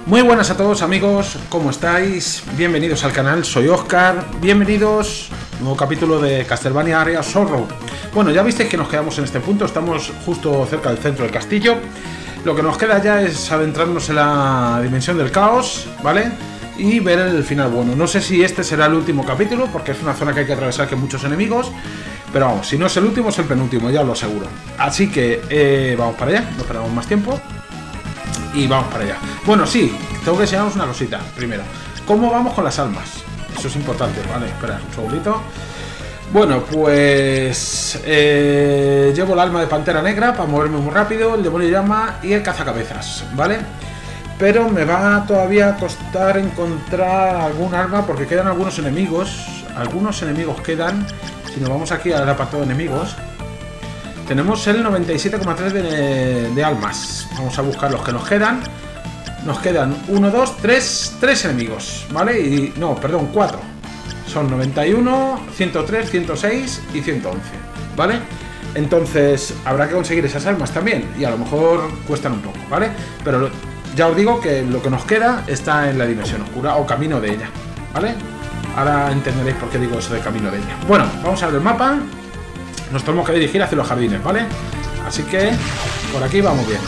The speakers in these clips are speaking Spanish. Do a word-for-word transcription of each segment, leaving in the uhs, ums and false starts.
Muy buenas a todos amigos, ¿cómo estáis? Bienvenidos al canal, soy Óscar, bienvenidos a un nuevo capítulo de Castlevania Area Sorrow. Bueno, ya visteis que nos quedamos en este punto, estamos justo cerca del centro del castillo. Lo que nos queda ya es adentrarnos en la dimensión del caos, ¿vale? Y ver el final bueno. No sé si este será el último capítulo, porque es una zona que hay que atravesar con muchos enemigos. Pero vamos, si no es el último, es el penúltimo, ya os lo aseguro. Así que eh, vamos para allá, no esperamos más tiempo. Y vamos para allá. Bueno, sí, tengo que enseñaros una cosita primero. ¿Cómo vamos con las almas? Eso es importante, ¿vale? Espera un segundito. Bueno, pues eh, llevo el alma de Pantera Negra para moverme muy rápido, el demonio llama y el cazacabezas, ¿vale? Pero me va todavía a costar encontrar algún arma porque quedan algunos enemigos. Algunos enemigos quedan. Si nos vamos aquí al apartado de enemigos, tenemos el noventa y siete coma tres de, de almas. Vamos a buscar los que nos quedan. Nos quedan uno, dos, tres, tres enemigos, ¿vale? Y no, perdón, cuatro. Son noventa y uno, ciento tres, ciento seis y ciento once, ¿vale? Entonces habrá que conseguir esas almas también. Y a lo mejor cuestan un poco, ¿vale? Pero ya os digo que lo que nos queda está en la dimensión oscura o camino de ella, ¿vale? Ahora entenderéis por qué digo eso de camino de ella. Bueno, vamos a ver el mapa. Nos tenemos que dirigir hacia los jardines, ¿vale? Así que por aquí vamos bien.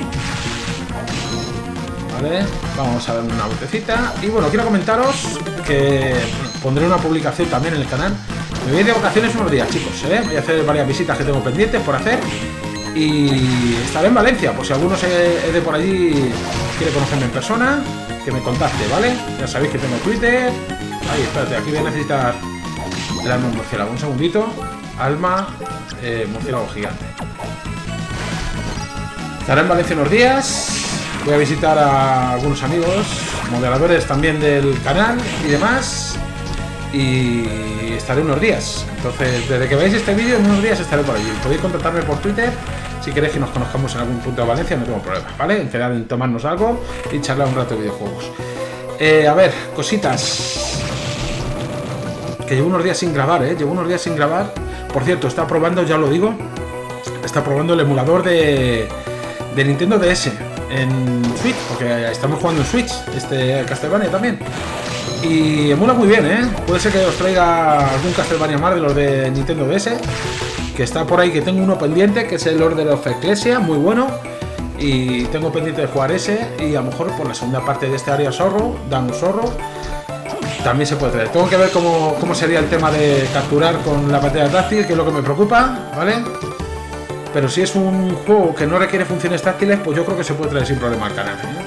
Vale, vamos a dar una vueltecita. Y bueno, quiero comentaros que pondré una publicación también en el canal. Me voy de vacaciones unos días, chicos, ¿eh? Voy a hacer varias visitas que tengo pendientes por hacer. Y estaré en Valencia, pues si alguno es de por allí quiere conocerme en persona, que me contacte, ¿vale? Ya sabéis que tengo Twitter. Ay, espérate, aquí voy a necesitar el alma murciélago. Un segundito. Alma eh, murciélago gigante. Estaré en Valencia unos días. Voy a visitar a algunos amigos, moderadores también del canal y demás. Y estaré unos días. Entonces, desde que veáis este vídeo, en unos días estaré por allí. Podéis contactarme por Twitter si queréis que nos conozcamos en algún punto de Valencia, no tengo problema, ¿vale? En quedar en tomarnos algo y charlar un rato de videojuegos. Eh, a ver, cositas. Que llevo unos días sin grabar, ¿eh? Llevo unos días sin grabar. Por cierto, está probando, ya lo digo, está probando el emulador de, de Nintendo D S en Switch, porque estamos jugando en Switch, este Castlevania también. Y emula muy bien, ¿eh? Puede ser que os traiga algún Castlevania más de los de Nintendo D S, que está por ahí, que tengo uno pendiente, que es el Order of Ecclesia, muy bueno. Y tengo pendiente de jugar ese, y a lo mejor por la segunda parte de este Area Sorrow, Down Sorrow, también se puede traer. Tengo que ver cómo, cómo sería el tema de capturar con la pantalla táctil, que es lo que me preocupa, ¿vale? Pero si es un juego que no requiere funciones táctiles, pues yo creo que se puede traer sin problema al canal, ¿eh?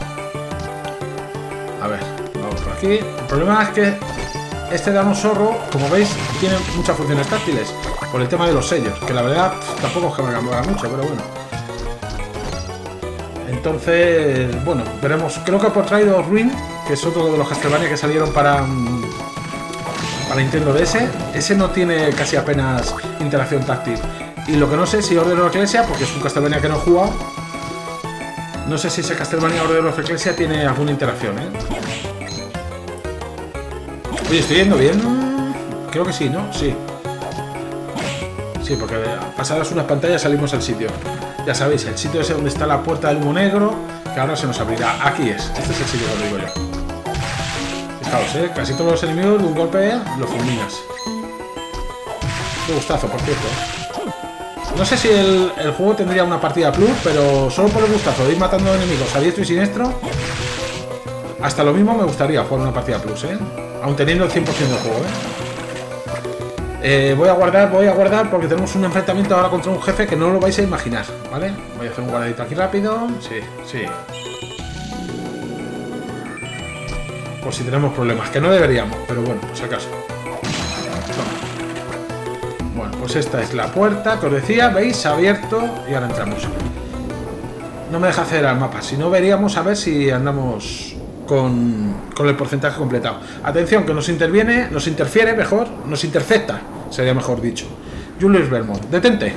A ver, vamos por aquí. El problema es que este Down Sorrow, como veis, tiene muchas funciones táctiles por el tema de los sellos, que la verdad tampoco es que me cambiara mucho, pero bueno. Entonces, bueno, veremos. Creo que por traído Ruin, que es otro de los Castlevania que salieron para, para Nintendo D S, ese no tiene casi apenas interacción táctil. Y lo que no sé si Order of Ecclesia, porque es un Castlevania que no he jugado, no sé si ese Castlevania Order of Ecclesia tiene alguna interacción, ¿eh? Oye, ¿estoy yendo bien? Creo que sí, ¿no? Sí. Sí, porque pasadas unas pantallas salimos al sitio. Ya sabéis, el sitio ese donde está la puerta del humo negro, que ahora se nos abrirá. Aquí es, este es el sitio que os digo yo. Fijaos, ¿eh? Casi todos los enemigos de un golpe los fulminas. Qué gustazo, por cierto. No sé si el, el juego tendría una partida plus, pero solo por el gustazo de ir matando enemigos a diestro y siniestro, hasta lo mismo me gustaría jugar una partida plus, ¿eh? Aun teniendo el cien por ciento del juego, ¿eh? Eh, voy a guardar, voy a guardar porque tenemos un enfrentamiento ahora contra un jefe que no lo vais a imaginar, ¿vale? Voy a hacer un guardadito aquí rápido. Sí, sí. Por si tenemos problemas, que no deberíamos, pero bueno, por si acaso. Bueno, pues esta es la puerta que os decía, ¿veis? Abierto y ahora entramos. No me deja hacer el mapa, si no veríamos a ver si andamos con, con el porcentaje completado. Atención, que nos interviene, nos interfiere mejor, nos intercepta, sería mejor dicho. Julius Belmont, detente.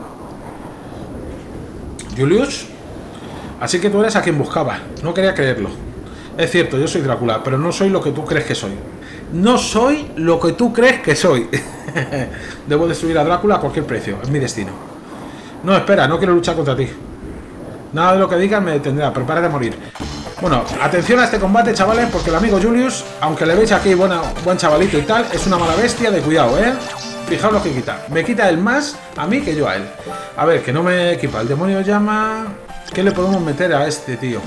Julius, así que tú eres a quien buscaba, no quería creerlo. Es cierto, yo soy Drácula, pero no soy lo que tú crees que soy. No soy lo que tú crees que soy. Debo destruir a Drácula a cualquier precio, es mi destino. No, espera, no quiero luchar contra ti. Nada de lo que digas me detendrá, prepárate a morir. Bueno, atención a este combate, chavales, porque el amigo Julius, aunque le veis aquí buena, buen chavalito y tal, es una mala bestia de cuidado, ¿eh? Fijaos lo que quita. Me quita él más a mí que yo a él. A ver, que no me equipa. El demonio llama... ¿Qué le podemos meter a este tío?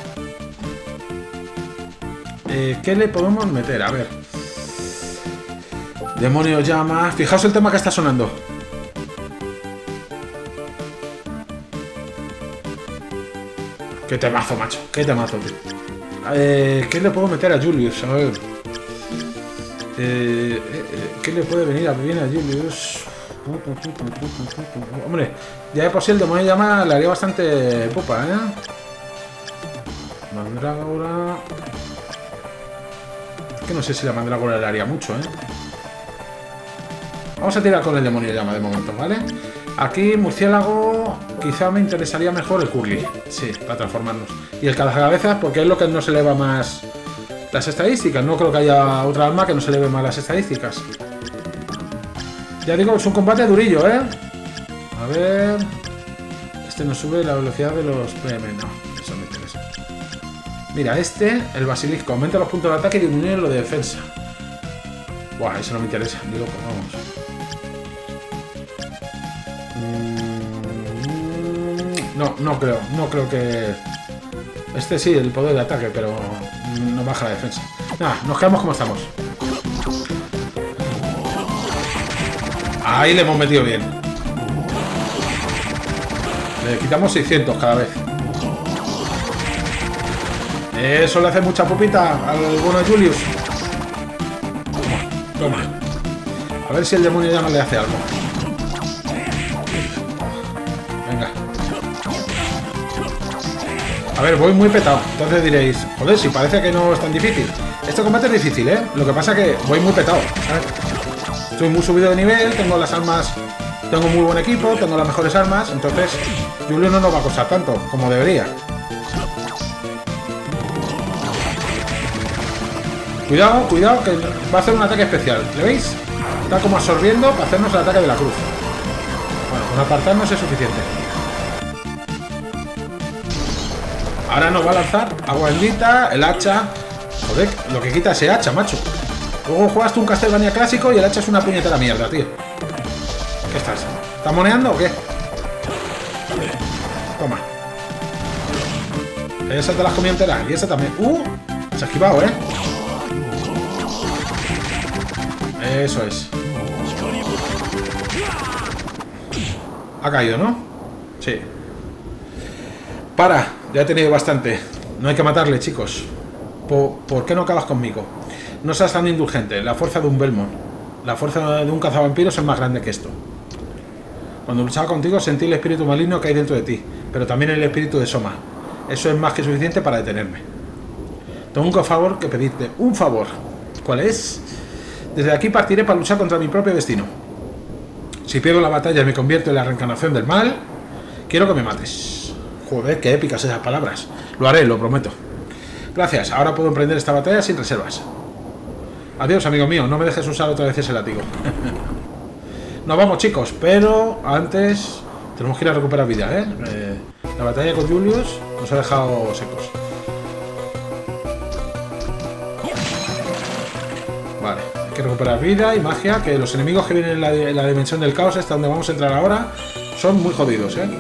Eh, ¿Qué le podemos meter? A ver. Demonio llama... Fijaos el tema que está sonando. Qué temazo, macho. Qué temazo, tío. Eh, ¿Qué le puedo meter a Julius? A ver. Eh, eh, ¿Qué le puede venir a bien a Julius? Hombre, ya de por sí el demonio llama le haría bastante pupa, ¿eh? Mandrágora... Es que no sé si la mandrágora le haría mucho, ¿eh? Vamos a tirar con el demonio llama de momento, ¿vale? Aquí, murciélago, quizá me interesaría mejor el curly. Sí, para transformarnos. Y el cazacabezas, porque es lo que nos eleva más las estadísticas. No creo que haya otra arma que nos eleve más las estadísticas. Ya digo, es un combate durillo, ¿eh? A ver... Este nos sube la velocidad de los P M. No, eso me interesa. Mira, este, el basilisco, aumenta los puntos de ataque y disminuye lo de defensa. Buah, eso no me interesa. Digo, pues vamos. No, no creo, no creo que... Este sí, el poder de ataque, pero no baja la defensa. Nada, nos quedamos como estamos. Ahí le hemos metido bien. Le quitamos seiscientos cada vez. Eso le hace mucha pupita al bueno Julius. Toma, toma. A ver si el demonio ya no le hace algo. Venga. A ver, voy muy petado. Entonces diréis, joder, si parece que no es tan difícil. Este combate es difícil, ¿eh? Lo que pasa es que voy muy petado, ¿sabes? Estoy muy subido de nivel, tengo las armas, tengo muy buen equipo, tengo las mejores armas, entonces Julio no nos va a costar tanto como debería. Cuidado, cuidado, que va a hacer un ataque especial. ¿Le veis? Está como absorbiendo para hacernos el ataque de la cruz. Bueno, con apartarnos es suficiente. Ahora nos va a lanzar agua bendita, el hacha. Joder, lo que quita ese hacha, macho. Luego juegas tú un Castlevania clásico y el hacha es una puñetera mierda, tío. ¿Qué estás? ¿Estás moneando o qué? Toma. Esa te la has comido entera. Y esa también. ¡Uh! Se ha esquivado, ¿eh? Eso es. Ha caído, ¿no? Sí. Para. Ya he tenido bastante. No hay que matarle, chicos. ¿Por, ¿por qué no acabas conmigo? No seas tan indulgente. La fuerza de un Belmont, la fuerza de un cazavampiros es más grande que esto. Cuando luchaba contigo sentí el espíritu maligno que hay dentro de ti, pero también el espíritu de Soma. Eso es más que suficiente para detenerme. Tengo un favor que pedirte. Un favor. ¿Cuál es? Desde aquí partiré para luchar contra mi propio destino. Si pierdo la batalla y me convierto en la reencarnación del mal, quiero que me mates. Joder, qué épicas esas palabras. Lo haré, lo prometo. Gracias, ahora puedo emprender esta batalla sin reservas. Adiós, amigo mío, no me dejes usar otra vez ese látigo. Nos vamos, chicos, pero antes tenemos que ir a recuperar vida, ¿eh? eh la batalla con Julius nos ha dejado secos. Vale, hay que recuperar vida y magia, que los enemigos que vienen en la, en la dimensión del caos, esta donde vamos a entrar ahora, son muy jodidos, ¿eh?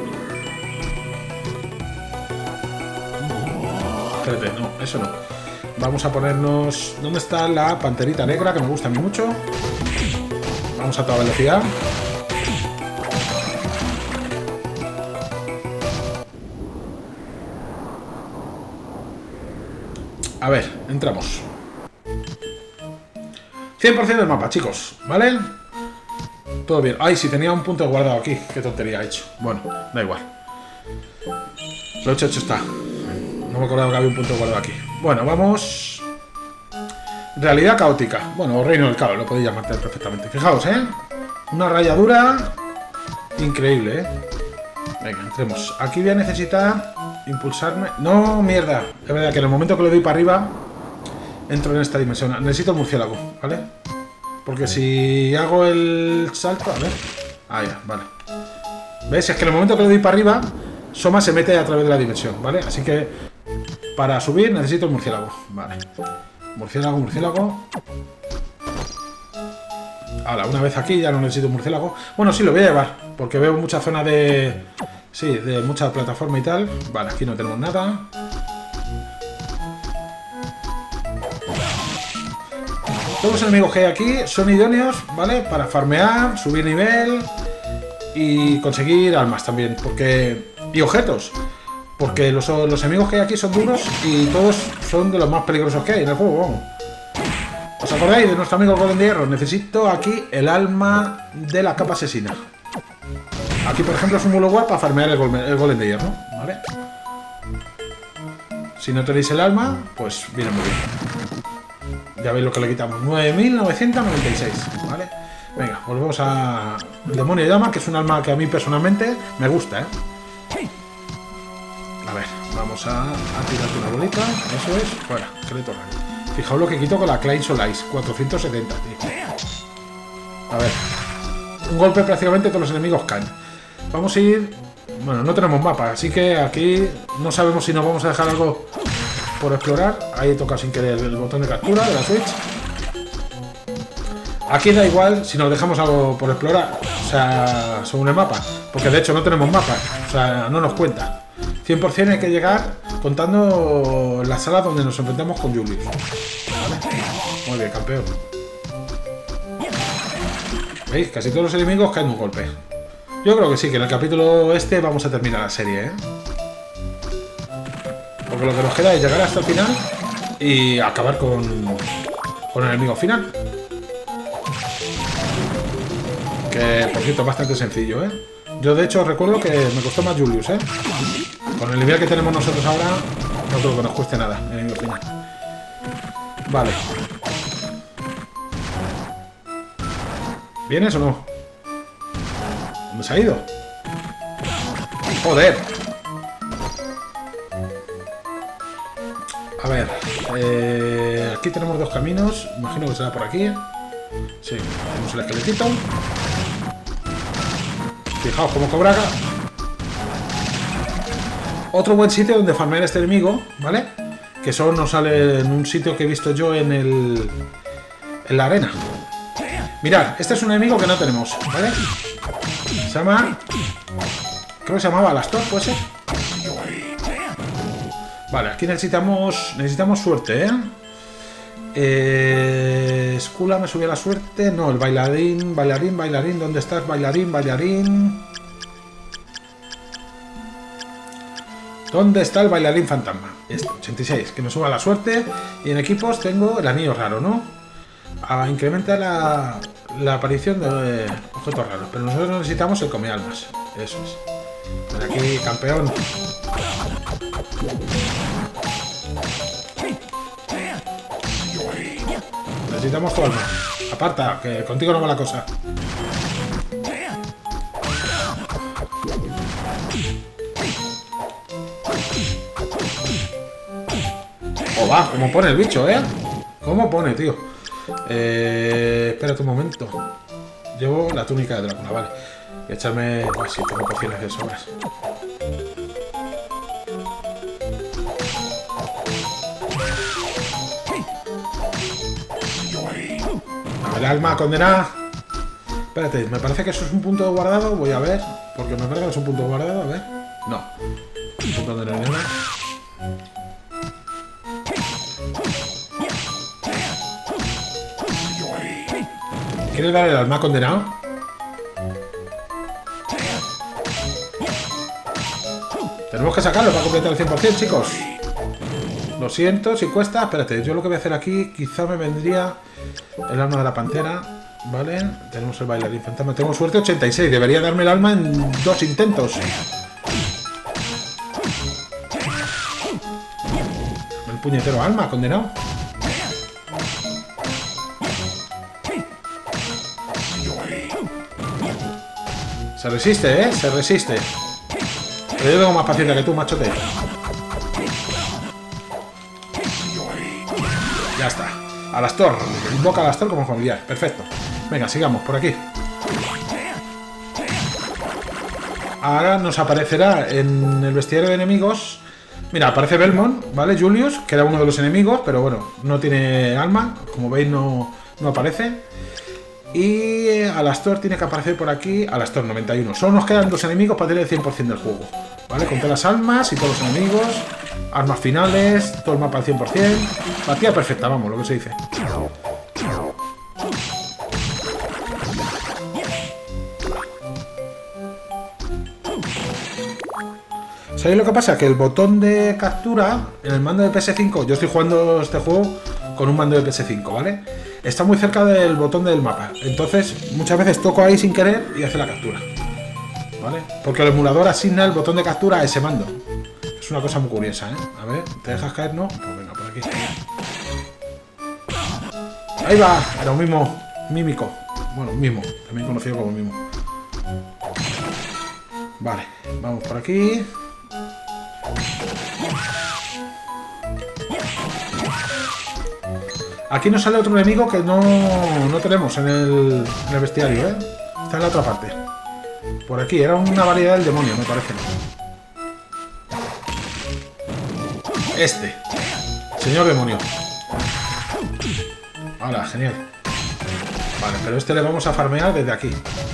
Espérate, no, eso no. Vamos a ponernos... ¿Dónde está la panterita negra? Que me gusta a mí mucho. Vamos a toda velocidad. A ver, entramos. cien por ciento del mapa, chicos, ¿vale? Todo bien. Ay, si tenía un punto guardado aquí. Qué tontería he hecho. Bueno, da igual. Lo hecho, hecho está. No me acordaba que había un punto guardado aquí. Bueno, vamos... Realidad caótica. Bueno, o reino del caos, lo podéis llamar perfectamente. Fijaos, ¿eh? Una rayadura increíble, ¿eh? Venga, entremos. Aquí voy a necesitar impulsarme... No, mierda. Es verdad que en el momento que le doy para arriba entro en esta dimensión. Necesito murciélago, ¿vale? Porque si hago el salto... A ver... Ah, ya, vale. ¿Ves? Es que en el momento que le doy para arriba, Soma se mete a través de la dimensión, ¿vale? Así que Para subir necesito el murciélago. Vale. Murciélago, murciélago. Ahora, una vez aquí ya no necesito un murciélago. Bueno, sí, lo voy a llevar, porque veo mucha zona de... Sí, de mucha plataforma y tal. Vale, aquí no tenemos nada. Todos los enemigos que hay aquí son idóneos, ¿vale? Para farmear, subir nivel y conseguir almas también, porque... Y objetos. Porque los, los enemigos que hay aquí son duros y todos son de los más peligrosos que hay en el juego, vamos. ¿Os acordáis de nuestro amigo Golem de Hierro? Necesito aquí el alma de la capa asesina. Aquí, por ejemplo, es un muy lugar para farmear el golem, el golem de hierro, ¿vale? Si no tenéis el alma, pues viene muy bien. Ya veis lo que le quitamos. nueve mil novecientos noventa y seis, ¿vale? Venga, volvemos a... El demonio llama, que es un alma que a mí personalmente me gusta, ¿eh? A ver, vamos a, a tirarte una bolita. Eso es, fuera, esqueleto raro. Fijaos lo que quito con la Klein Solais, cuatrocientos setenta, tío. A ver, un golpe prácticamente todos los enemigos caen. Vamos a ir... Bueno, no tenemos mapa, así que aquí no sabemos si nos vamos a dejar algo por explorar. Ahí toca sin querer el botón de captura de la Switch. Aquí da igual si nos dejamos algo por explorar, o sea, según el mapa, porque de hecho no tenemos mapa, o sea, no nos cuenta. cien por cien hay que llegar contando la sala donde nos enfrentamos con Julius. ¿Vale? Muy bien, campeón. ¿Veis? Casi todos los enemigos caen un golpe. Yo creo que sí, que en el capítulo este vamos a terminar la serie, ¿eh? Porque lo que nos queda es llegar hasta el final y acabar con, con el enemigo final. Que, por cierto, es bastante sencillo, ¿eh? Yo, de hecho, recuerdo que me costó más Julius, ¿eh? Con el nivel que tenemos nosotros ahora, no creo que nos cueste nada el enemigo final. Vale. ¿Vienes o no? ¿Dónde se ha ido? ¡Joder! A ver, eh, aquí tenemos dos caminos. Imagino que será por aquí. Sí, tenemos el esqueletito. Fijaos cómo cobraga. Otro buen sitio donde farmear este enemigo, ¿vale? Que solo nos sale en un sitio que he visto yo en el... en la arena. Mirad, este es un enemigo que no tenemos, ¿vale? Se llama... Creo que se llamaba Alastor, ¿puede ser? Vale, aquí necesitamos... Necesitamos suerte, ¿eh? Eh... Skula me subió la suerte. No, el bailarín, bailarín, bailarín. ¿Dónde estás? Bailarín, bailarín. ¿Dónde está el bailarín fantasma? Este, ochenta y seis, que me suba la suerte. Y en equipos tengo el anillo raro, ¿no? A incrementar la, la aparición de eh, objetos raros. Pero nosotros necesitamos el come almas. Eso es. Ven aquí, campeón. Necesitamos tu alma. Aparta, que contigo no va la cosa. Oh, va, como pone el bicho, ¿eh? ¿Cómo pone, tío? Eh, espérate un momento. Llevo la túnica de Drácula, vale. Voy a echarme... Pues sí, tengo pociones de sobras. A ver, alma condenada. Espérate, me parece que eso es un punto de guardado. Voy a ver, porque me parece que es un punto de guardado. A ver. No. Un punto de nada. ¿Quieres dar el alma condenado? Tenemos que sacarlo para completar el cien por cien, chicos. Lo siento, si cuesta. Espérate, yo lo que voy a hacer aquí, quizá me vendría el alma de la pantera. Vale, tenemos el bailarín fantasma. Tengo suerte ochenta y seis. Debería darme el alma en dos intentos. El puñetero alma, condenado. Se resiste, ¿eh? Se resiste. Pero yo tengo más paciencia que tú, machote. Ya está. Alastor. Invoca a Alastor como familiar. Perfecto. Venga, sigamos por aquí. Ahora nos aparecerá en el bestiario de enemigos Mira, aparece Belmont, ¿vale? Julius, que era uno de los enemigos, pero bueno, no tiene alma. Como veis, no, no aparece. Y Alastor tiene que aparecer por aquí. Alastor noventa y uno. Solo nos quedan dos enemigos para tener el cien por cien del juego, ¿vale? Con todas las almas y todos los enemigos. Armas finales, todo el mapa al cien por cien. Partida perfecta, vamos, lo que se dice. ¿Sabéis lo que pasa? Que el botón de captura en el mando de P S cinco, yo estoy jugando este juego con un mando de P S cinco, ¿vale? Está muy cerca del botón del mapa. Entonces, muchas veces toco ahí sin querer y hace la captura, ¿vale? Porque el emulador asigna el botón de captura a ese mando. Es una cosa muy curiosa, ¿eh? A ver, ¿te dejas caer? No. Pues venga, por aquí. Ahí va, era un mimo mímico. Bueno, mimo, también conocido como mimo. Vale, vamos por aquí. Aquí nos sale otro enemigo que no, no tenemos en el, en el bestiario, ¿eh? Está en la otra parte. Por aquí, era una variedad del demonio, me parece. Este. Señor demonio. Hola, genial. Vale, pero este le vamos a farmear desde aquí.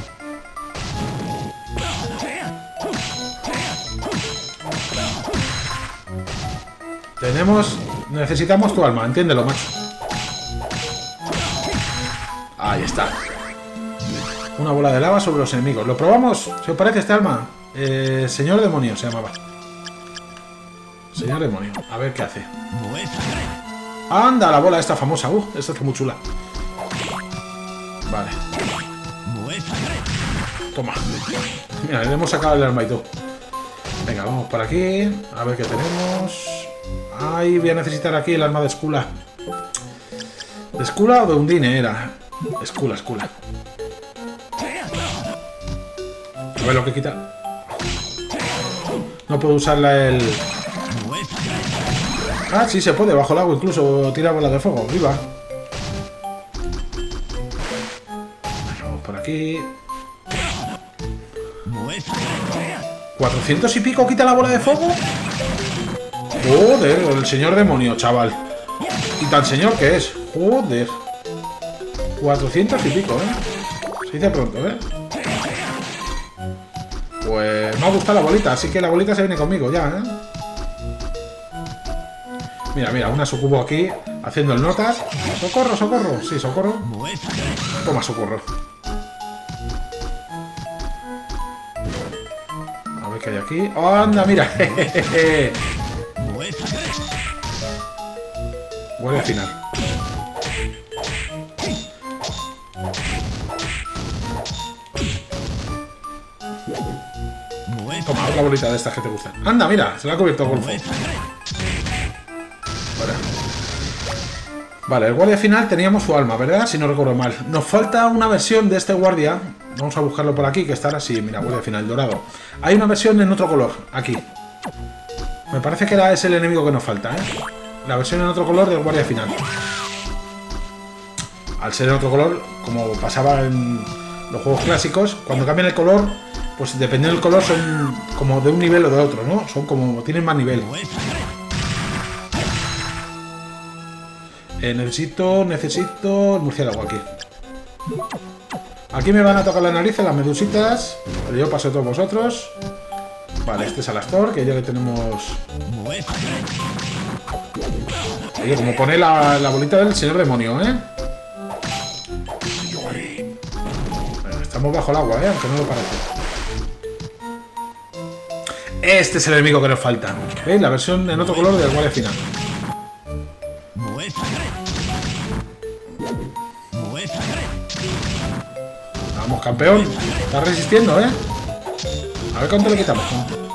Tenemos... Necesitamos tu alma, entiéndelo, macho. Ahí está. Una bola de lava sobre los enemigos. ¿Lo probamos? ¿Se os parece este alma? Eh, señor demonio se llamaba. Señor demonio. A ver qué hace. ¡Anda! La bola esta famosa. Uh, esta está muy chula. Vale. Toma. Mira, le hemos sacado el alma y todo. Venga, vamos por aquí. A ver qué tenemos. Ay, voy a necesitar aquí el arma de Skula. ¿De Skula o de Undine era? Skula, Skula. A ver lo que quita. No puedo usarla el... Ah, sí se puede, bajo el agua incluso tira bolas de fuego. ¡Viva! Vamos por aquí. ¿cuatrocientos y pico quita la bola de fuego? Joder, el señor demonio, chaval. Y tan señor que es. Joder. cuatrocientos y pico, ¿eh? Se dice pronto, ¿eh? Pues me ha gustado la bolita, así que la bolita se viene conmigo ya, ¿eh? Mira, mira, una sucubo aquí, haciendo el notas. ¡Socorro, socorro! Sí, socorro. Toma, socorro. A ver qué hay aquí. ¡Oh, anda, mira! Guardia final. Toma, otra bolita de estas que te gustan. Anda, mira, se la ha cubierto Golfo. Vale. Vale, el guardia final teníamos su alma, ¿verdad? Si no recuerdo mal. Nos falta una versión de este guardia. Vamos a buscarlo por aquí, que estará así. Mira, guardia final, dorado. Hay una versión en otro color, aquí. Me parece que era ese el enemigo que nos falta, ¿eh? La versión en otro color del guardia final. Al ser en otro color, como pasaba en los juegos clásicos, cuando cambian el color, pues dependiendo del color son como de un nivel o de otro, ¿no? Son como... tienen más nivel. Eh, necesito... necesito... el murciélago aquí. Aquí me van a tocar la nariz las medusitas, pero yo paso a todos vosotros. Vale, este es Alastor, que ya le tenemos... Oye, como pone la, la bolita del señor demonio, ¿eh? Bueno, estamos bajo el agua, ¿eh? Aunque no lo parece. Este es el enemigo que nos falta. ¿Veis? La versión en otro color del guardia final. Vamos, campeón. Está resistiendo, ¿eh? A ver cuánto le quitamos.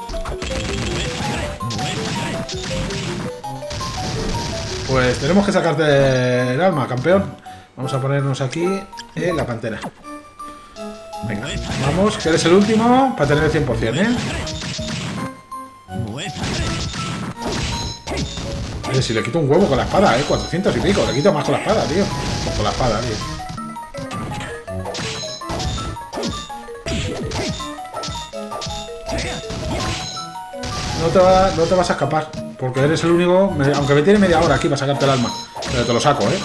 Pues tenemos que sacarte el alma, campeón. Vamos a ponernos aquí en la pantera. Venga, vamos, que eres el último para tener el cien por cien, ¿eh? Oye, si le quito un huevo con la espada, ¿eh? cuatrocientos y pico. Le quito más con la espada, tío. Pues con la espada, tío. No te, va, no te vas a escapar. porque eres el único, me, aunque me tiene media hora aquí para sacarte el alma, pero te lo saco, ¿eh?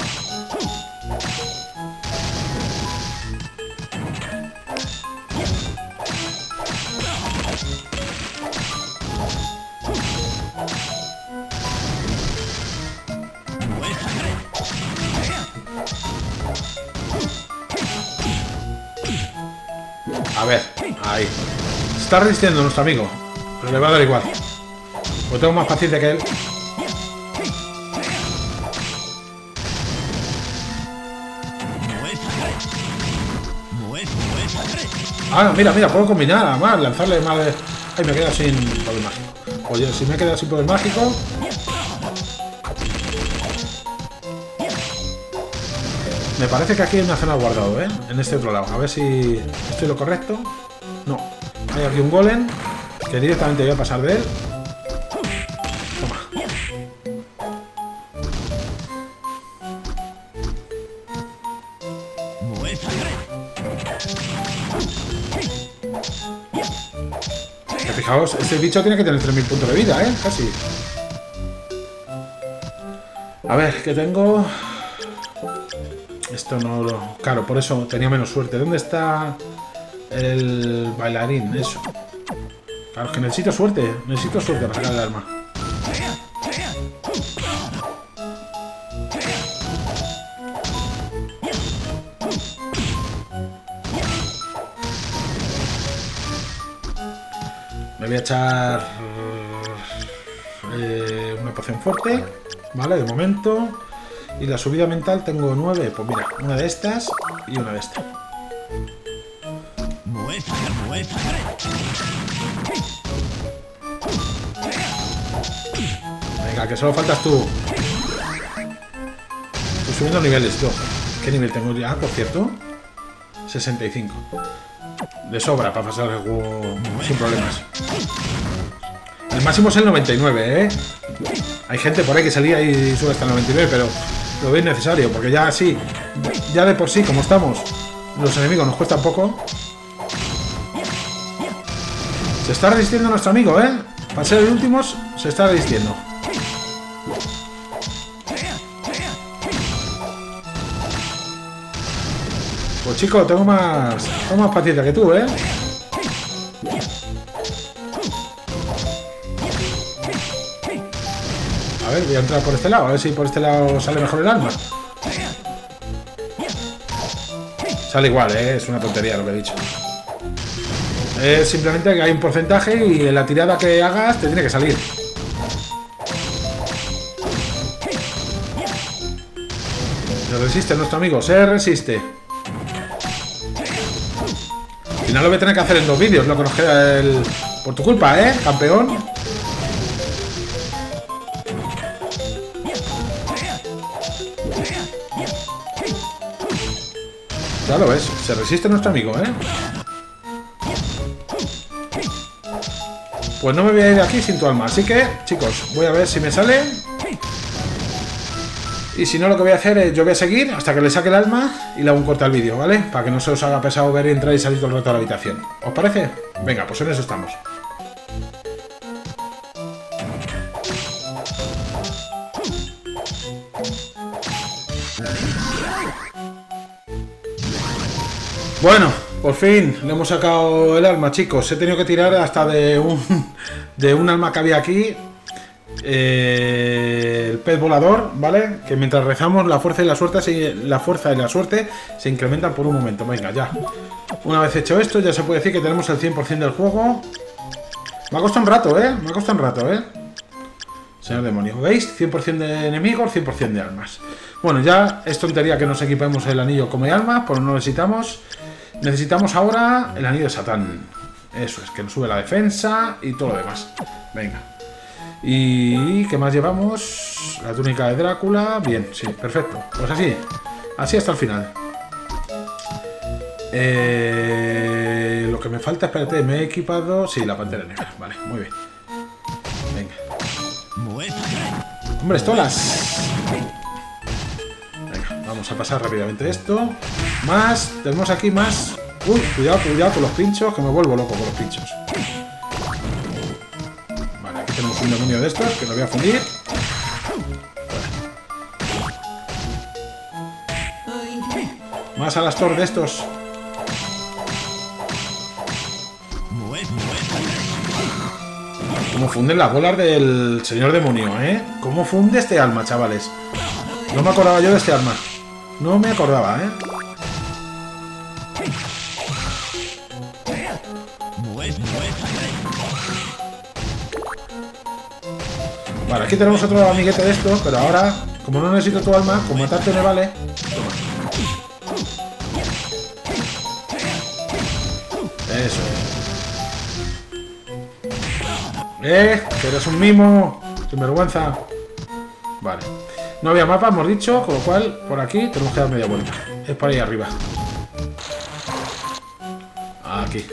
A ver, ahí. Se está resistiendo nuestro amigo, pero le va a dar igual. Pues tengo más paciencia que él. Ah, mira, mira, puedo combinar, además, lanzarle más de... Ay, me queda sin poder mágico. Oye, si me he quedado sin poder mágico... Me parece que aquí hay una zona guardado, ¿eh? En este otro lado. A ver si estoy lo correcto. No. Hay aquí un golem que directamente voy a pasar de él. Toma. Que fijaos, este bicho tiene que tener tres mil puntos de vida, ¿eh? Casi. A ver, ¿qué tengo? Esto no lo... Claro, por eso tenía menos suerte. ¿Dónde está el bailarín? Eso. Claro, es que necesito suerte. Necesito suerte para sacar el arma. Me voy a echar eh, una poción fuerte. Vale, de momento. Y la subida mental tengo nueve. Pues mira, una de estas y una de estas. Venga, que solo faltas tú. Estoy subiendo niveles, tú. ¿Qué nivel tengo ya, por cierto? sesenta y cinco. De sobra para pasar el juego sin problemas. El máximo es el noventa y nueve, ¿eh? Hay gente por ahí que salía y sube hasta el noventa y nueve, pero lo veo necesario, porque ya así, ya de por sí, como estamos, los enemigos nos cuestan poco. Se está resistiendo nuestro amigo, ¿eh? Para ser el último, se está resistiendo. Pues chico, tengo más, tengo más paciencia que tú, ¿eh? A ver, voy a entrar por este lado, a ver si por este lado sale mejor el arma. Sale igual, ¿eh? Es una tontería lo que he dicho. Es simplemente que hay un porcentaje y en la tirada que hagas te tiene que salir. Se resiste nuestro amigo, se resiste. Al final lo voy a tener que hacer en dos vídeos, lo que nos queda el... Por tu culpa, ¿eh, campeón? Ya lo ves, se resiste nuestro amigo, ¿eh? Pues no me voy a ir de aquí sin tu alma, así que, chicos, voy a ver si me sale. Y si no, lo que voy a hacer es, yo voy a seguir hasta que le saque el alma y le hago un corte al vídeo, ¿vale? Para que no se os haga pesado ver y entrar y salir todo el rato de la habitación. ¿Os parece? Venga, pues en eso estamos. Bueno, por fin le hemos sacado el alma, chicos. He tenido que tirar hasta de un, de un alma que había aquí. Eh, el pez volador, ¿vale? Que mientras rezamos la fuerza y la suerte se, la fuerza y la suerte se incrementan por un momento. Venga, ya. Una vez hecho esto, ya se puede decir que tenemos el cien por cien del juego. Me ha costado un rato, ¿eh? Me ha costado un rato, ¿eh? Señor demonio, ¿veis? cien por cien de enemigos, cien por cien de almas. Bueno, ya es tontería que nos equipemos el anillo como alma, pues no lo necesitamos. Necesitamos ahora el anillo de Satán. Eso es, que nos sube la defensa y todo lo demás. Venga. ¿Y qué más llevamos? La túnica de Drácula. Bien, sí, perfecto. Pues así. Así hasta el final. Eh, lo que me falta, espérate, me he equipado... Sí, la pantera negra. Vale, muy bien. Venga. ¡Hombre, estolas! Venga, vamos a pasar rápidamente esto. Más, tenemos aquí más... Uy, cuidado, cuidado con los pinchos, que me vuelvo loco con los pinchos. Vale, aquí tenemos un demonio de estos que lo voy a fundir. Más Alastor de estos. Cómo funden las bolas del señor demonio, ¿eh? Cómo funde este alma, chavales. No me acordaba yo de este arma. No me acordaba, ¿eh? Vale, aquí tenemos otro amiguete de estos, pero ahora, como no necesito tu alma, con matarte me vale. Eso. Eh, que eres un mimo. Sin vergüenza. Vale. No había mapa, hemos dicho, con lo cual, por aquí tenemos que dar media vuelta. Es por ahí arriba. Aquí.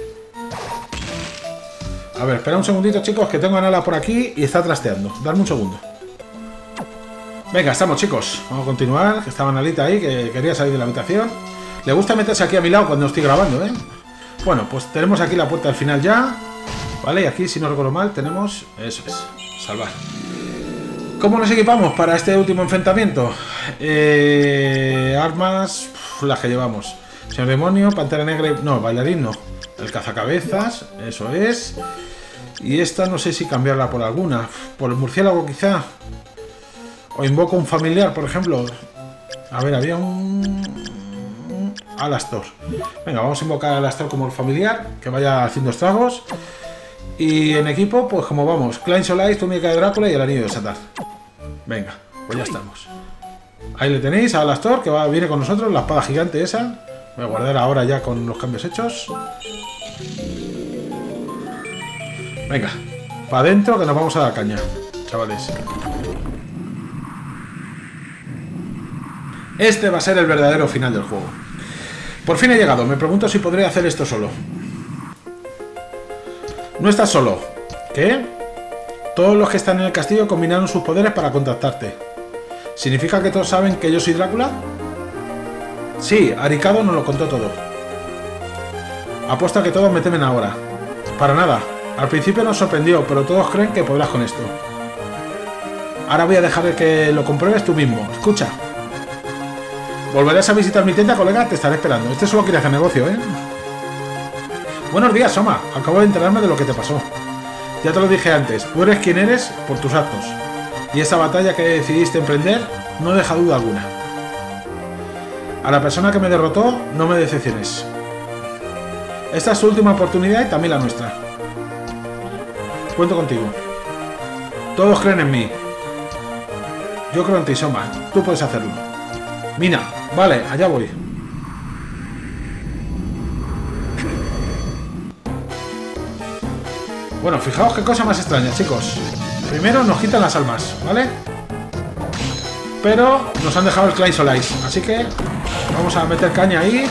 A ver, espera un segundito, chicos, que tengo a Nala por aquí y está trasteando. Dadme un segundo. Venga, estamos, chicos. Vamos a continuar, que estaba Nalita ahí, que quería salir de la habitación. Le gusta meterse aquí a mi lado cuando estoy grabando, ¿eh? Bueno, pues tenemos aquí la puerta al final ya. Vale, y aquí, si no recuerdo mal, tenemos... Eso es, salvar. ¿Cómo nos equipamos para este último enfrentamiento? Eh, armas, uf, las que llevamos. Señor demonio, pantera negra... No, bailarín no. El cazacabezas, eso es. Y esta no sé si cambiarla por alguna. Por el murciélago quizá. O invoco un familiar, por ejemplo. A ver, había un... Alastor. Venga, vamos a invocar a Alastor como el familiar, que vaya haciendo estragos. Y en equipo, pues como vamos, Klein Solais, túnica de Drácula y el anillo de Satán. Venga, pues ya estamos. Ahí le tenéis a Alastor, que va, viene con nosotros, la espada gigante esa. Voy a guardar ahora ya con los cambios hechos. Venga, para adentro que nos vamos a dar caña, chavales. Este va a ser el verdadero final del juego. Por fin he llegado, me pregunto si podré hacer esto solo. No estás solo. ¿Qué? Todos los que están en el castillo combinaron sus poderes para contactarte. ¿Significa que todos saben que yo soy Drácula? Sí, Arikado nos lo contó todo. Apuesto a que todos me temen ahora. Para nada. Al principio nos sorprendió, pero todos creen que podrás con esto. Ahora voy a dejar que lo compruebes tú mismo. Escucha. ¿Volverás a visitar mi tienda, colega? Te estaré esperando. Este solo quiere hacer negocio, ¿eh? Buenos días, Soma. Acabo de enterarme de lo que te pasó. Ya te lo dije antes. Tú eres quien eres por tus actos. Y esa batalla que decidiste emprender no deja duda alguna. A la persona que me derrotó, no me decepciones. Esta es su última oportunidad y también la nuestra. Cuento contigo. Todos creen en mí. Yo creo en ti, Soma. Tú puedes hacerlo. Mina, vale, allá voy. Bueno, fijaos qué cosa más extraña, chicos. Primero nos quitan las almas, ¿vale? Pero nos han dejado el Klein Solais, así que vamos a meter caña ahí.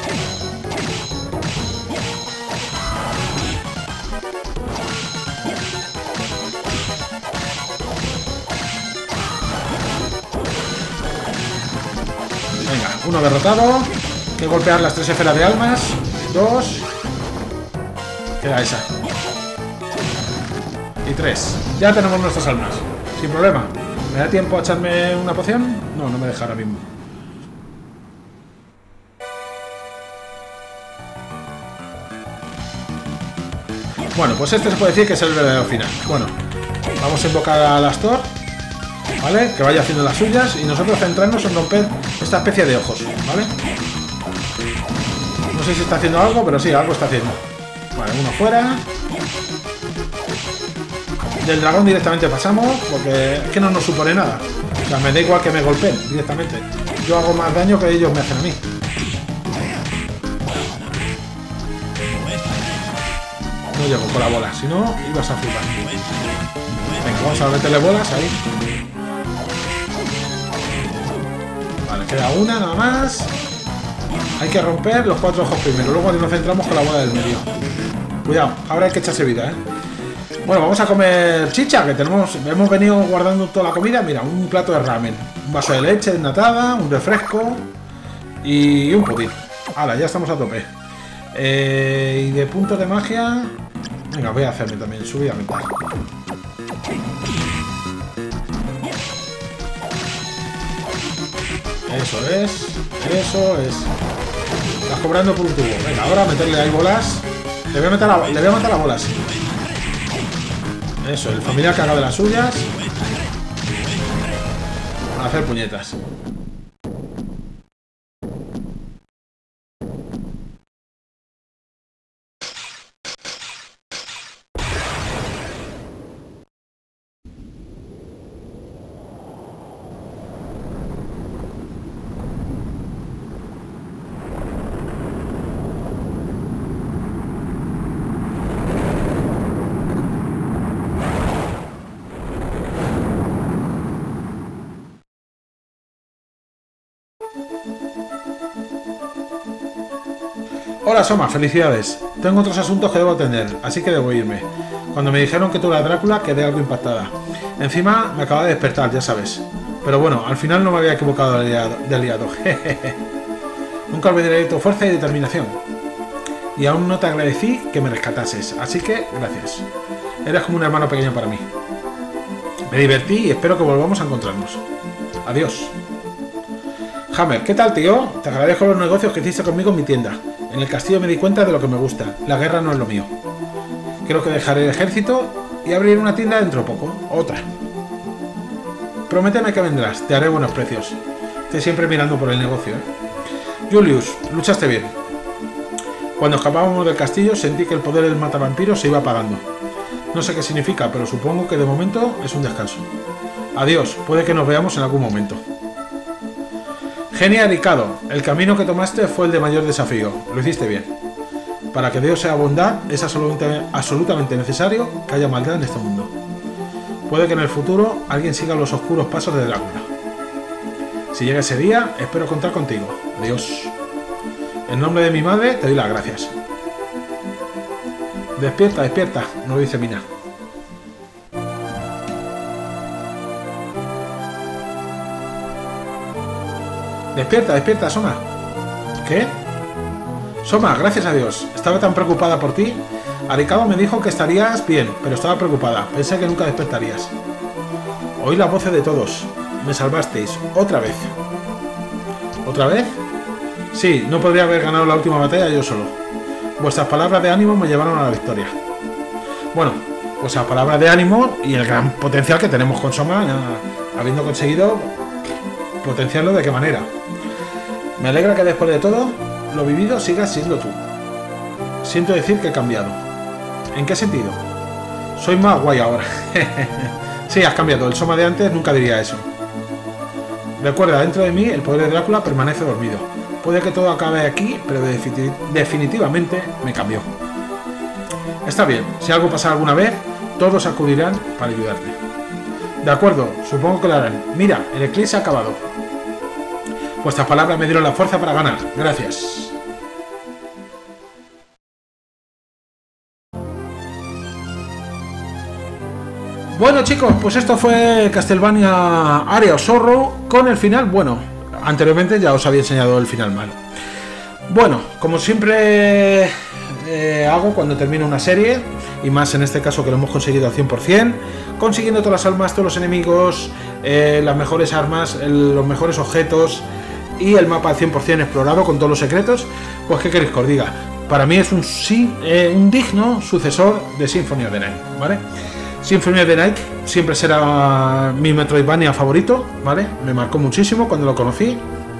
Venga, uno derrotado. Hay que golpear las tres esferas de almas. Dos. Queda esa. Y tres. Ya tenemos nuestras almas. Sin problema. ¿Me da tiempo a echarme una poción? No, no me deja ahora mismo. Bueno, pues este se puede decir que es el verdadero final. Bueno, vamos a invocar a Alastor, ¿vale? Que vaya haciendo las suyas y nosotros centrarnos en romper esta especie de ojos, ¿vale? No sé si está haciendo algo, pero sí, algo está haciendo. Vale, uno fuera. Del dragón directamente pasamos, porque es que no nos supone nada. O sea, me da igual que me golpeen directamente. Yo hago más daño que ellos me hacen a mí. No llego con la bola, si no, ibas a flipar. Venga, vamos a meterle bolas ahí. Vale, queda una nada más. Hay que romper los cuatro ojos primero, luego nos centramos con la bola del medio. Cuidado, ahora hay que echarse vida, ¿eh? Bueno, vamos a comer chicha, que tenemos, hemos venido guardando toda la comida. Mira, un plato de ramen, un vaso de leche desnatada, un refresco y un pudín. Ahora, ya estamos a tope. Eh, y de puntos de magia... Venga, voy a hacerme también subida mental. Eso es, eso es. Estás cobrando por un tubo. Venga, ahora meterle ahí bolas. Le voy a meter a, le voy a matar a bolas. Eso, el familiar que haga de las suyas. A hacer puñetas. Hola Soma, felicidades. Tengo otros asuntos que debo atender, así que debo irme. Cuando me dijeron que tú eras Drácula, quedé algo impactada. Encima me acaba de despertar, ya sabes. Pero bueno, al final no me había equivocado de aliado. De aliado. Nunca olvidaré tu fuerza y determinación. Y aún no te agradecí que me rescatases, así que gracias. Eres como un hermano pequeño para mí. Me divertí y espero que volvamos a encontrarnos. Adiós. Hammer, ¿qué tal, tío? Te agradezco los negocios que hiciste conmigo en mi tienda. En el castillo me di cuenta de lo que me gusta. La guerra no es lo mío. Creo que dejaré el ejército y abriré una tienda dentro de poco. Otra. Prométeme que vendrás. Te haré buenos precios. Estoy siempre mirando por el negocio, ¿eh? Julius, luchaste bien. Cuando escapábamos del castillo sentí que el poder del matavampiro se iba apagando. No sé qué significa, pero supongo que de momento es un descanso. Adiós. Puede que nos veamos en algún momento. Genia Ricado, el camino que tomaste fue el de mayor desafío. Lo hiciste bien. Para que Dios sea bondad, es absolutamente, absolutamente necesario que haya maldad en este mundo. Puede que en el futuro alguien siga los oscuros pasos de Drácula. Si llega ese día, espero contar contigo. Adiós. En nombre de mi madre, te doy las gracias. Despierta, despierta, nos lo dice Mina. Despierta, despierta, Soma. ¿Qué? Soma, gracias a Dios. Estaba tan preocupada por ti. Arikado me dijo que estarías bien, pero estaba preocupada. Pensé que nunca despertarías. Oí las voces de todos. Me salvasteis. Otra vez. ¿Otra vez? Sí, no podría haber ganado la última batalla yo solo. Vuestras palabras de ánimo me llevaron a la victoria. Bueno, vuestras palabras de ánimo y el gran potencial que tenemos con Soma, habiendo conseguido potenciarlo de qué manera. Me alegra que después de todo lo vivido sigas siendo tú. Siento decir que he cambiado. ¿En qué sentido? Soy más guay ahora. Sí, has cambiado. El Soma de antes nunca diría eso. Recuerda, dentro de mí el poder de Drácula permanece dormido. Puede que todo acabe aquí, pero definitivamente me cambió. Está bien, si algo pasa alguna vez, todos acudirán para ayudarte. De acuerdo, supongo que lo harán. Mira, el eclipse ha acabado. Vuestras palabras me dieron la fuerza para ganar. Gracias. Bueno, chicos, pues esto fue Castlevania Area of Sorrow con el final bueno. Anteriormente ya os había enseñado el final malo. Bueno, como siempre eh, hago cuando termino una serie, y más en este caso que lo hemos conseguido al cien por cien, consiguiendo todas las almas, todos los enemigos, eh, las mejores armas, el, los mejores objetos y el mapa al cien por cien explorado con todos los secretos, pues qué queréis que os diga. Para mí es un, sí, eh, un digno sucesor de Symphony of the Night, ¿vale? Symphony of the Night siempre será mi Metroidvania favorito, ¿vale? Me marcó muchísimo cuando lo conocí.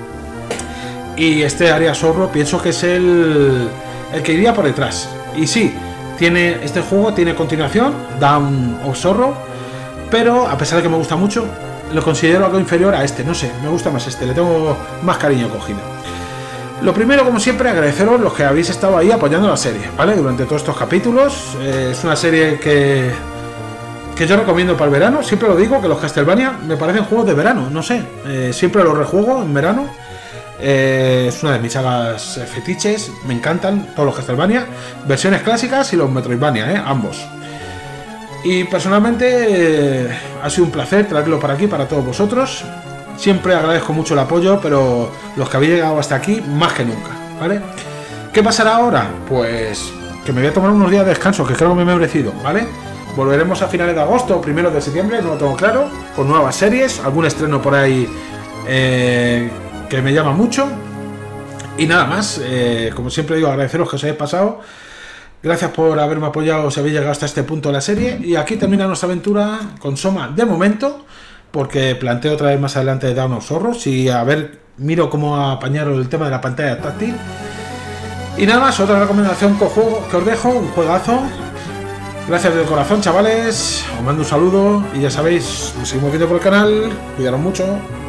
Y este Area Sorrow pienso que es el, el que iría por detrás. Y sí, tiene, este juego tiene continuación, Dawn of Sorrow, pero a pesar de que me gusta mucho, lo considero algo inferior a este, no sé, me gusta más este, le tengo más cariño cogido. Lo primero, como siempre, agradeceros los que habéis estado ahí apoyando la serie, ¿vale? Durante todos estos capítulos, eh, es una serie que... que yo recomiendo para el verano. Siempre lo digo, que los Castlevania me parecen juegos de verano, no sé, eh, siempre los rejuego en verano. Eh, es una de mis sagas fetiches, me encantan todos los Castlevania, versiones clásicas y los Metroidvania, eh, ambos. Y personalmente eh, ha sido un placer traerlo para aquí, para todos vosotros. Siempre agradezco mucho el apoyo, pero los que habéis llegado hasta aquí, más que nunca, ¿vale? ¿Qué pasará ahora? Pues que me voy a tomar unos días de descanso, que creo que me he merecido, ¿vale? volveremos a finales de agosto, primeros de septiembre, no lo tengo claro, con nuevas series, algún estreno por ahí eh, que me llama mucho. Y nada más, eh, como siempre digo, agradeceros que os hayáis pasado. Gracias por haberme apoyado si habéis llegado hasta este punto de la serie. Y aquí termina nuestra aventura con Soma de momento, porque planteo otra vez más adelante Dawn of Sorrows y a ver, miro cómo apañaron el tema de la pantalla táctil. Y nada más, otra recomendación que os, juego, que os dejo, un juegazo. Gracias de corazón, chavales. Os mando un saludo y ya sabéis, nos seguimos viendo por el canal. Cuidaros mucho.